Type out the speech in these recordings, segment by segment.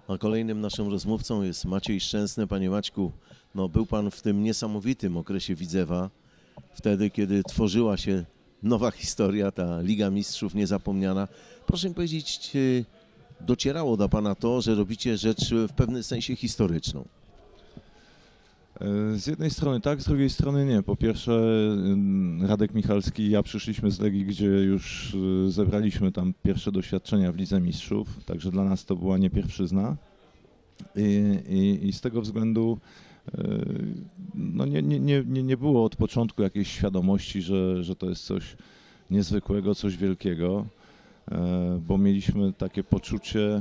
A kolejnym naszym rozmówcą jest Maciej Szczęsny. Panie Maćku, no był Pan w tym niesamowitym okresie Widzewa, wtedy, kiedy tworzyła się nowa historia, ta Liga Mistrzów niezapomniana. Proszę mi powiedzieć, czy docierało do Pana to, że robicie rzecz w pewnym sensie historyczną? Z jednej strony tak, z drugiej strony nie. Po pierwsze, Radek Michalski i ja przyszliśmy z Legii, gdzie już zebraliśmy tam pierwsze doświadczenia w Lidze Mistrzów, także dla nas to była nie pierwszyzna. I z tego względu no nie było od początku jakiejś świadomości, że to jest coś niezwykłego, coś wielkiego, bo mieliśmy takie poczucie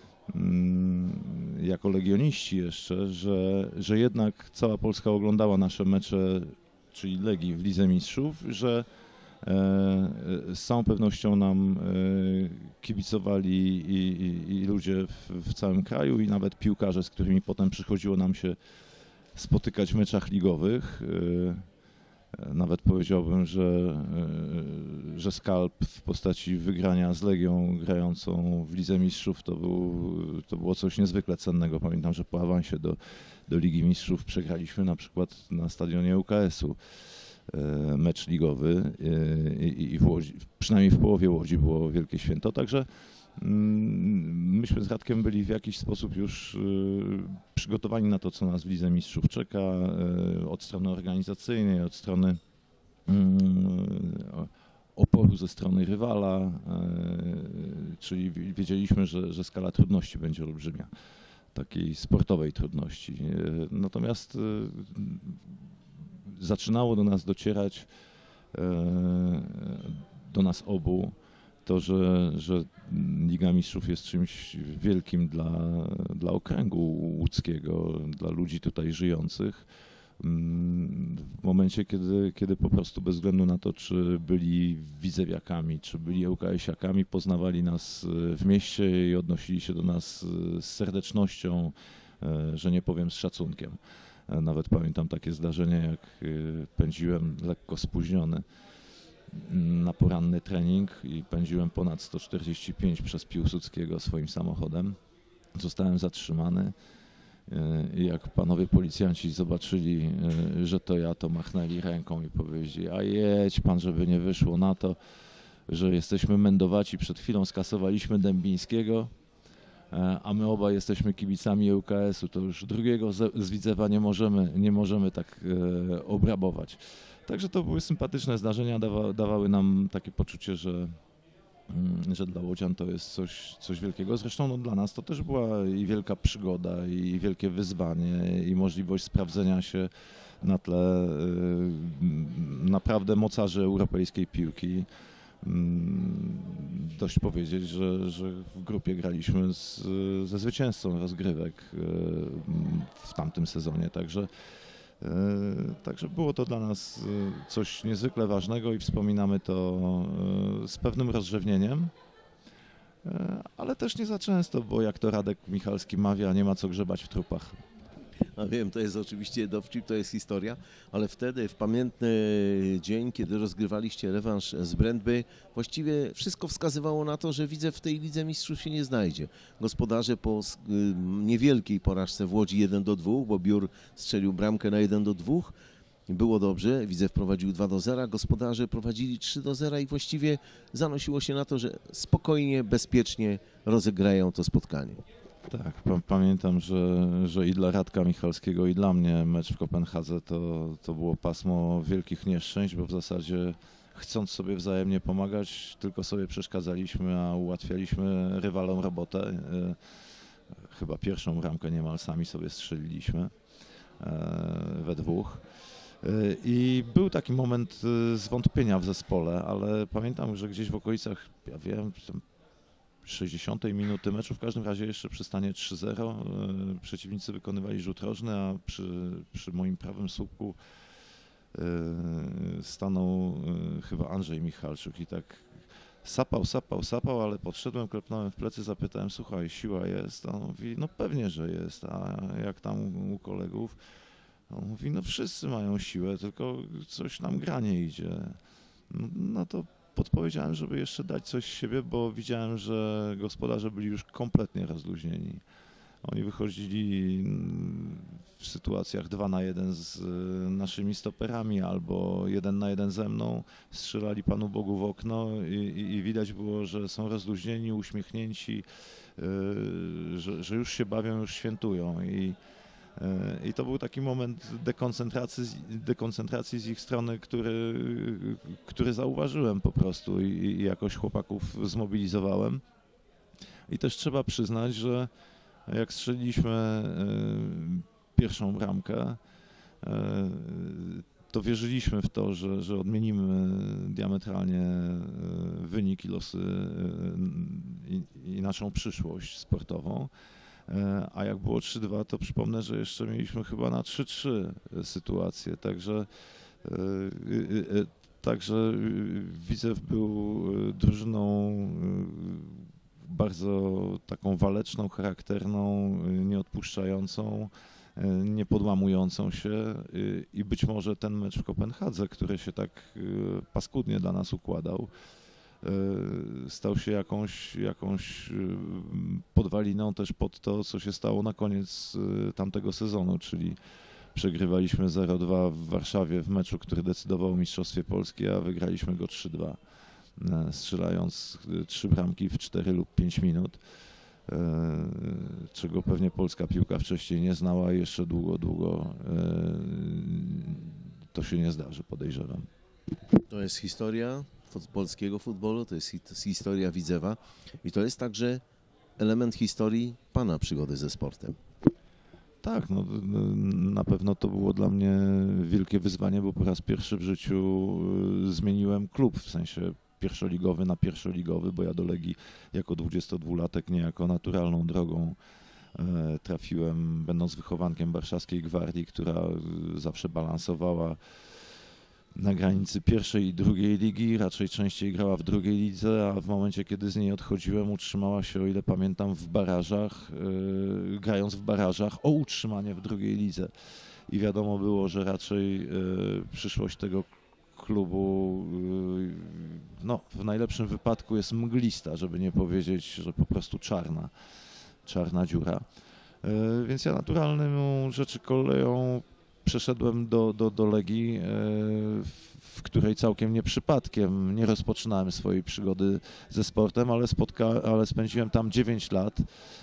jako legioniści jeszcze, że jednak cała Polska oglądała nasze mecze, czyli Legii w Lidze Mistrzów, że z całą pewnością nam kibicowali i ludzie w całym kraju i nawet piłkarze, z którymi potem przychodziło nam się spotykać w meczach ligowych. Nawet powiedziałbym, że skalp w postaci wygrania z Legią grającą w Lidze Mistrzów to było coś niezwykle cennego. Pamiętam, że po awansie do Ligi Mistrzów przegraliśmy na przykład na stadionie UKS-u mecz ligowy i w Łodzi, przynajmniej w połowie Łodzi było wielkie święto, także myśmy z Radkiem byli w jakiś sposób już przygotowani na to, co nas w Lidze Mistrzów czeka od strony organizacyjnej, od strony oporu ze strony rywala, czyli wiedzieliśmy, że skala trudności będzie olbrzymia, takiej sportowej trudności. Natomiast zaczynało do nas docierać, do nas obu, to, że Liga Mistrzów jest czymś wielkim dla okręgu łódzkiego, dla ludzi tutaj żyjących. W momencie, kiedy po prostu bez względu na to, czy byli widzewiakami, czy byli ŁKS-iakami, poznawali nas w mieście i odnosili się do nas z serdecznością, że nie powiem z szacunkiem. Nawet pamiętam takie zdarzenie, jak pędziłem lekko spóźniony na poranny trening i pędziłem ponad 145 przez Piłsudskiego swoim samochodem. Zostałem zatrzymany i jak panowie policjanci zobaczyli, że to ja, to machnęli ręką i powiedzieli: a jedź pan, żeby nie wyszło na to, że jesteśmy mędowaci, przed chwilą skasowaliśmy Dębińskiego, a my obaj jesteśmy kibicami ŁKS-u, to już drugiego z Widzewa nie możemy tak obrabować. Także to były sympatyczne zdarzenia, dawały nam takie poczucie, że dla łodzian to jest coś wielkiego. Zresztą no, dla nas to też była i wielka przygoda, i wielkie wyzwanie, i możliwość sprawdzenia się na tle naprawdę mocarzy europejskiej piłki. Dość powiedzieć, że w grupie graliśmy ze zwycięzcą rozgrywek w tamtym sezonie, Także było to dla nas coś niezwykle ważnego i wspominamy to z pewnym rozrzewnieniem, ale też nie za często, bo jak to Radek Michalski mawia, nie ma co grzebać w trupach. A wiem, to jest oczywiście dowcip, to jest historia, ale wtedy w pamiętny dzień, kiedy rozgrywaliście rewanż z Brędby, właściwie wszystko wskazywało na to, że Widzew w tej Lidze Mistrzów się nie znajdzie. Gospodarze po niewielkiej porażce w Łodzi 1-2, bo Biur strzelił bramkę na 1-2, było dobrze, Widzew prowadził 2-0, gospodarze prowadzili 3-0 i właściwie zanosiło się na to, że spokojnie, bezpiecznie rozegrają to spotkanie. Tak, pamiętam, że i dla Radka Michalskiego, i dla mnie mecz w Kopenhadze to było pasmo wielkich nieszczęść, bo w zasadzie chcąc sobie wzajemnie pomagać, tylko sobie przeszkadzaliśmy, a ułatwialiśmy rywalom robotę. Chyba pierwszą bramkę niemal sami sobie strzeliliśmy we dwóch. I był taki moment zwątpienia w zespole, ale pamiętam, że gdzieś w okolicach, ja wiem, 60 minuty meczu, w każdym razie jeszcze przy stanie 3-0 przeciwnicy wykonywali rzut rożny, a przy moim prawym słupku stanął chyba Andrzej Michalczuk i tak sapał, ale podszedłem, klepnąłem w plecy, zapytałem: słuchaj, siła jest? A on mówi: no pewnie, że jest, a jak tam u kolegów? A on mówi: no wszyscy mają siłę, tylko coś nam gra nie idzie. No to podpowiedziałem, żeby jeszcze dać coś z siebie, bo widziałem, że gospodarze byli już kompletnie rozluźnieni. Oni wychodzili w sytuacjach 2-1 z naszymi stoperami albo 1-1 ze mną, strzelali Panu Bogu w okno i widać było, że są rozluźnieni, uśmiechnięci, że już się bawią, już świętują. I to był taki moment dekoncentracji z ich strony, który zauważyłem po prostu i jakoś chłopaków zmobilizowałem. I też trzeba przyznać, że jak strzeliliśmy pierwszą bramkę, to wierzyliśmy w to, że odmienimy diametralnie wynik i losy i naszą przyszłość sportową. A jak było 3-2, to przypomnę, że jeszcze mieliśmy chyba na 3-3 sytuację, także Widzew był drużyną bardzo taką waleczną, charakterną, nieodpuszczającą, niepodłamującą się i być może ten mecz w Kopenhadze, który się tak paskudnie dla nas układał, stał się jakąś podwaliną też pod to, co się stało na koniec tamtego sezonu, czyli przegrywaliśmy 0-2 w Warszawie w meczu, który decydował o Mistrzostwie Polski, a wygraliśmy go 3-2, strzelając 3 bramki w 4 lub 5 minut, czego pewnie polska piłka wcześniej nie znała i jeszcze długo to się nie zdarzy, podejrzewam. To jest historia polskiego futbolu, to jest historia Widzewa i to jest także element historii Pana przygody ze sportem. Tak, no, na pewno to było dla mnie wielkie wyzwanie, bo po raz pierwszy w życiu zmieniłem klub, w sensie pierwszoligowy na pierwszoligowy, bo ja do Legii jako 22-latek niejako naturalną drogą trafiłem, będąc wychowankiem warszawskiej Gwardii, która zawsze balansowała na granicy pierwszej i drugiej ligi, raczej częściej grała w drugiej lidze, a w momencie, kiedy z niej odchodziłem, utrzymała się, o ile pamiętam, w barażach, grając w barażach o utrzymanie w drugiej lidze. I wiadomo było, że raczej przyszłość tego klubu, no, w najlepszym wypadku jest mglista, żeby nie powiedzieć, że po prostu czarna dziura. Więc ja naturalną rzeczy koleją przeszedłem do Legii, w której całkiem nie przypadkiem nie rozpoczynałem swojej przygody ze sportem, ale spędziłem tam 9 lat.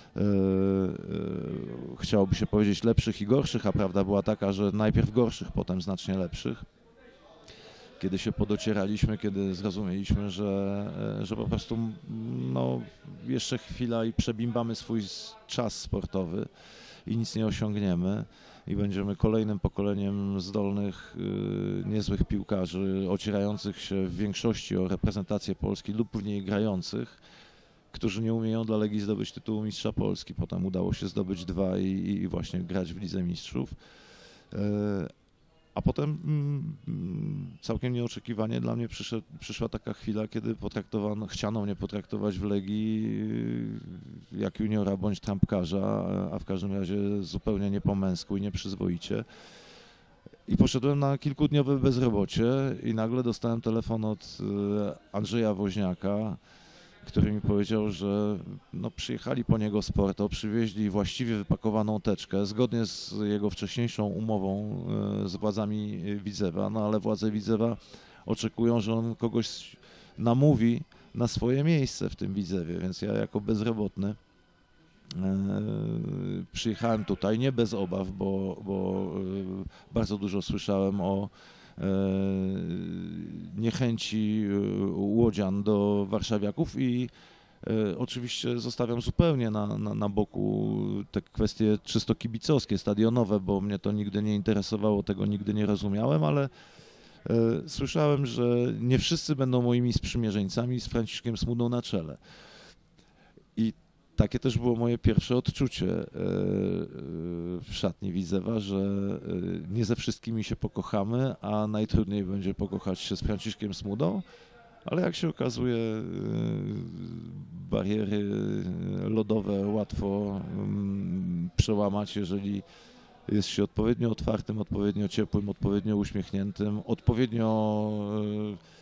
Chciałoby się powiedzieć lepszych i gorszych, a prawda była taka, że najpierw gorszych, potem znacznie lepszych. Kiedy się podocieraliśmy, kiedy zrozumieliśmy, że po prostu no, jeszcze chwila i przebimbamy swój czas sportowy i nic nie osiągniemy i będziemy kolejnym pokoleniem zdolnych, niezłych piłkarzy, ocierających się w większości o reprezentację Polski lub w niej grających, którzy nie umieją dla Legii zdobyć tytułu mistrza Polski. Potem udało się zdobyć 2 i właśnie grać w Lidze Mistrzów. A potem całkiem nieoczekiwanie dla mnie przyszła taka chwila, kiedy chciano mnie potraktować w Legii jak juniora bądź trampkarza, a w każdym razie zupełnie nie po męsku i nieprzyzwoicie. I poszedłem na kilkudniowe bezrobocie i nagle dostałem telefon od Andrzeja Woźniaka, który mi powiedział, że no, przyjechali po niego z Porto, przywieźli właściwie wypakowaną teczkę, zgodnie z jego wcześniejszą umową z władzami Widzewa, no ale władze Widzewa oczekują, że on kogoś namówi na swoje miejsce w tym Widzewie, więc ja jako bezrobotny przyjechałem tutaj nie bez obaw, bo bardzo dużo słyszałem o niechęci łodzian do warszawiaków i oczywiście zostawiam zupełnie na boku te kwestie czysto kibicowskie, stadionowe, bo mnie to nigdy nie interesowało, tego nigdy nie rozumiałem, ale słyszałem, że nie wszyscy będą moimi sprzymierzeńcami z Franciszkiem Smudą na czele. I takie też było moje pierwsze odczucie w szatni Widzewa, że nie ze wszystkimi się pokochamy, a najtrudniej będzie pokochać się z Franciszkiem Smudą, ale jak się okazuje, bariery lodowe łatwo przełamać, jeżeli jest się odpowiednio otwartym, odpowiednio ciepłym, odpowiednio uśmiechniętym, odpowiednio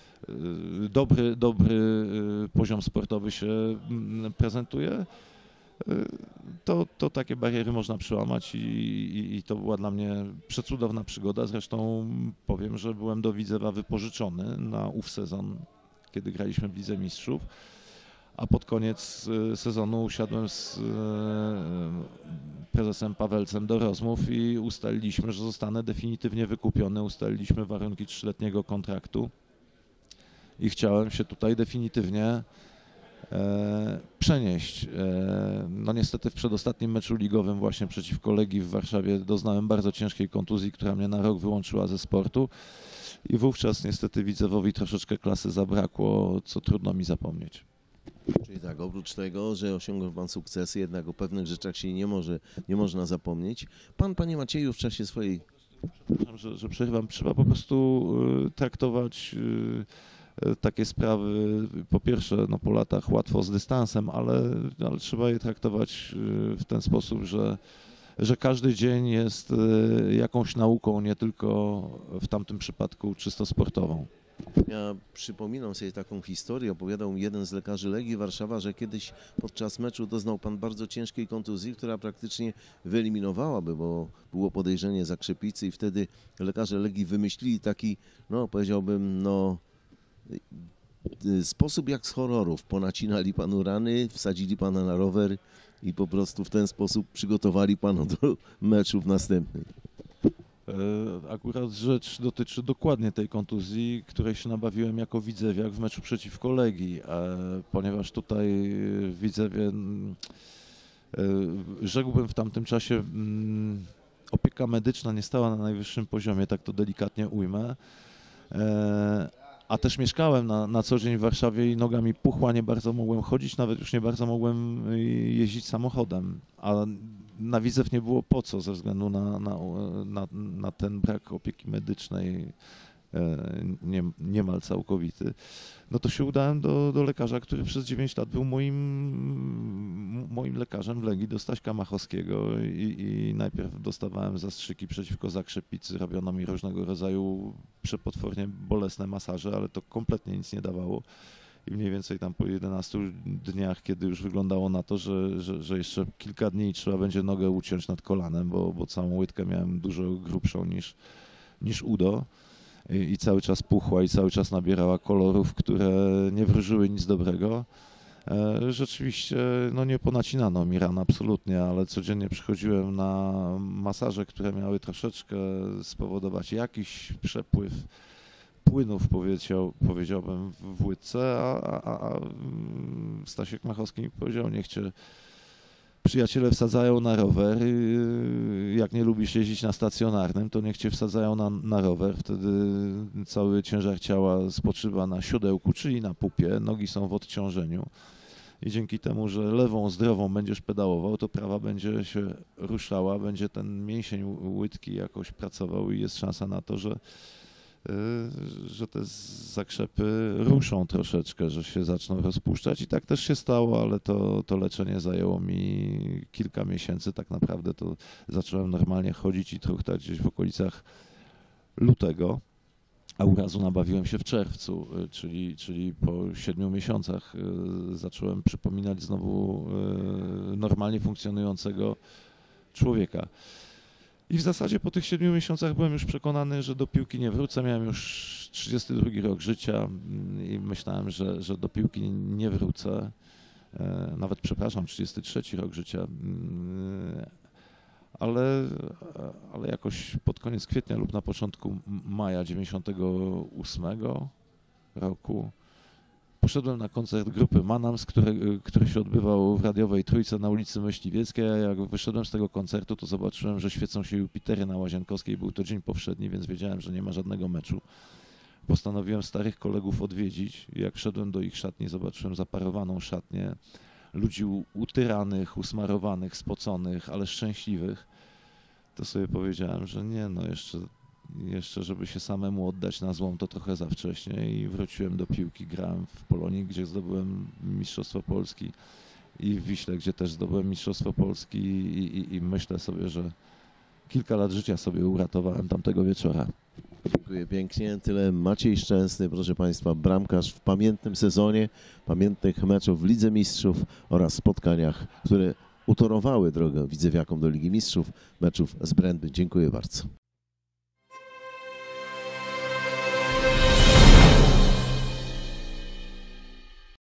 dobry poziom sportowy się prezentuje, to takie bariery można przełamać i to była dla mnie przecudowna przygoda. Zresztą powiem, że byłem do Widzewa wypożyczony na ów sezon, kiedy graliśmy w Lidze Mistrzów, a pod koniec sezonu usiadłem z prezesem Pawelcem do rozmów i ustaliliśmy, że zostanę definitywnie wykupiony. Ustaliliśmy warunki 3-letniego kontraktu i chciałem się tutaj definitywnie przenieść. No niestety w przedostatnim meczu ligowym właśnie przeciwko Legii w Warszawie doznałem bardzo ciężkiej kontuzji, która mnie na rok wyłączyła ze sportu i wówczas niestety Widzewowi troszeczkę klasy zabrakło, co trudno mi zapomnieć. Czyli tak, oprócz tego, że osiągnął Pan sukcesy, jednak o pewnych rzeczach się nie można zapomnieć. Pan, Panie Macieju, w czasie swojej... Przepraszam, że przerywam. Trzeba po prostu traktować takie sprawy, po pierwsze, no po latach łatwo z dystansem, ale trzeba je traktować w ten sposób, że każdy dzień jest jakąś nauką, nie tylko w tamtym przypadku czysto sportową. Ja przypominam sobie taką historię, opowiadał mi jeden z lekarzy Legii Warszawa, że kiedyś podczas meczu doznał Pan bardzo ciężkiej kontuzji, która praktycznie wyeliminowałaby, bo było podejrzenie zakrzepicy i wtedy lekarze Legii wymyślili taki, no powiedziałbym, no sposób jak z horrorów. Ponacinali Panu rany, wsadzili Pana na rower i po prostu w ten sposób przygotowali Pana do meczów następnych. Akurat rzecz dotyczy dokładnie tej kontuzji, której się nabawiłem jako widzewiak w meczu przeciwko Legii, ponieważ tutaj w Widzewie rzekłbym w tamtym czasie opieka medyczna nie stała na najwyższym poziomie, tak to delikatnie ujmę, a też mieszkałem na co dzień w Warszawie i noga mi puchła, nie bardzo mogłem chodzić, nawet już nie bardzo mogłem jeździć samochodem, a na Widzew nie było po co, ze względu na ten brak opieki medycznej niemal całkowity. No to się udałem do lekarza, który przez 9 lat był moim lekarzem w Legii, do Staśka Machowskiego i najpierw dostawałem zastrzyki przeciwko zakrzepicy, robiono mi różnego rodzaju przepotwornie bolesne masaże, ale to kompletnie nic nie dawało. I mniej więcej tam po 11 dniach, kiedy już wyglądało na to, że jeszcze kilka dni trzeba będzie nogę uciąć nad kolanem, bo całą łydkę miałem dużo grubszą niż udo i cały czas puchła i cały czas nabierała kolorów, które nie wróżyły nic dobrego. Rzeczywiście no nie ponacinano mi ran absolutnie, ale codziennie przychodziłem na masaże, które miały troszeczkę spowodować jakiś przepływ płynów, powiedziałbym, w łydce, a Stasiek Machowski mi powiedział, niech cię przyjaciele wsadzają na rower, jak nie lubisz jeździć na stacjonarnym, to niech cię wsadzają na rower, wtedy cały ciężar ciała spoczywa na siodełku, czyli na pupie, nogi są w odciążeniu i dzięki temu, że lewą zdrową będziesz pedałował, to prawa będzie się ruszała, będzie ten mięsień łydki jakoś pracował i jest szansa na to, że te zakrzepy ruszą troszeczkę, że się zaczną rozpuszczać i tak też się stało, ale to leczenie zajęło mi kilka miesięcy, tak naprawdę to zacząłem normalnie chodzić i truchtać gdzieś w okolicach lutego, a urazu nabawiłem się w czerwcu, czyli po 7 miesiącach zacząłem przypominać znowu normalnie funkcjonującego człowieka. I w zasadzie po tych 7 miesiącach byłem już przekonany, że do piłki nie wrócę. Miałem już 32 rok życia i myślałem, że do piłki nie wrócę. Nawet, przepraszam, 33 rok życia. Ale jakoś pod koniec kwietnia lub na początku maja 98 roku poszedłem na koncert grupy Manams, który się odbywał w radiowej Trójce na ulicy Myśliwieckiej, a jak wyszedłem z tego koncertu, to zobaczyłem, że świecą się Jupitery na Łazienkowskiej. Był to dzień powszedni, więc wiedziałem, że nie ma żadnego meczu. Postanowiłem starych kolegów odwiedzić i jak wszedłem do ich szatni, zobaczyłem zaparowaną szatnię, ludzi utyranych, usmarowanych, spoconych, ale szczęśliwych. To sobie powiedziałem, że nie, no jeszcze żeby się samemu oddać na złom, to trochę za wcześnie i wróciłem do piłki. Grałem w Polonii, gdzie zdobyłem Mistrzostwo Polski i w Wiśle, gdzie też zdobyłem Mistrzostwo Polski i myślę sobie, że kilka lat życia sobie uratowałem tamtego wieczora. Dziękuję pięknie. Tyle Maciej Szczęsny, proszę Państwa, bramkarz w pamiętnym sezonie, pamiętnych meczów w Lidze Mistrzów oraz spotkaniach, które utorowały drogę widzewiakom do Ligi Mistrzów, meczów z Brędby. Dziękuję bardzo.